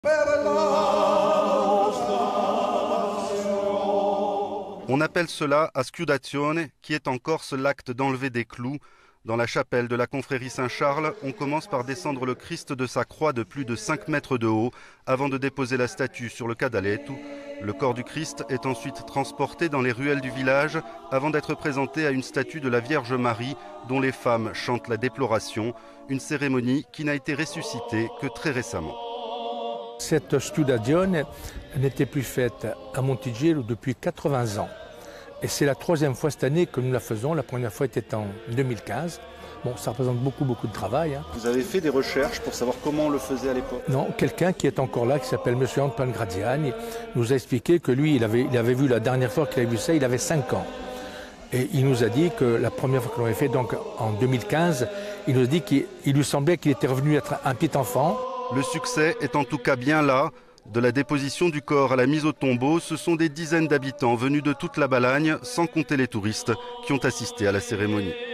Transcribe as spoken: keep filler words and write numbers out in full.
On appelle cela asciudazione, qui est en Corse l'acte d'enlever des clous. Dans la chapelle de la confrérie Saint-Charles, on commence par descendre le Christ de sa croix de plus de cinq mètres de haut avant de déposer la statue sur le Cadaletto. Le corps du Christ est ensuite transporté dans les ruelles du village avant d'être présenté à une statue de la Vierge Marie dont les femmes chantent la déploration, une cérémonie qui n'a été ressuscitée que très récemment. Cette Asciudazione n'était plus faite à Montigero depuis quatre-vingts ans. Et c'est la troisième fois cette année que nous la faisons. La première fois était en deux mille quinze. Bon, ça représente beaucoup, beaucoup de travail. Hein. Vous avez fait des recherches pour savoir comment on le faisait à l'époque? Non, quelqu'un qui est encore là, qui s'appelle M. Antoine Graziani, nous a expliqué que lui, il avait, il avait vu la dernière fois qu'il avait vu ça, il avait cinq ans. Et il nous a dit que la première fois que l'on avait fait, donc en deux mille quinze, il nous a dit qu'il lui semblait qu'il était revenu être un petit enfant. Le succès est en tout cas bien là. De la déposition du corps à la mise au tombeau, ce sont des dizaines d'habitants venus de toute la Balagne, sans compter les touristes qui ont assisté à la cérémonie.